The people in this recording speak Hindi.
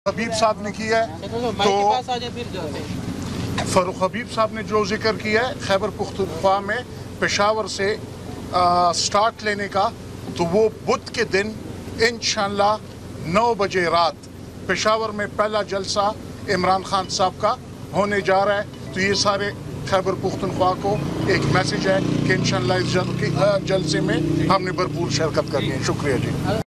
हबीब साहब ने किया है, तो फारूक हबीब साहब ने जो जिक्र किया है खैबर पुख्तनख्वा में पेशावर से स्टार्ट लेने का, तो वो बुध के दिन इंशाअल्लाह 9 बजे रात पेशावर में पहला जलसा इमरान खान साहब का होने जा रहा है। तो ये सारे खैबर पुख्तनख्वा को एक मैसेज है कि इंशाअल्लाह इस जलसे में हमने भरपूर शिरकत करनी है। शुक्रिया जी।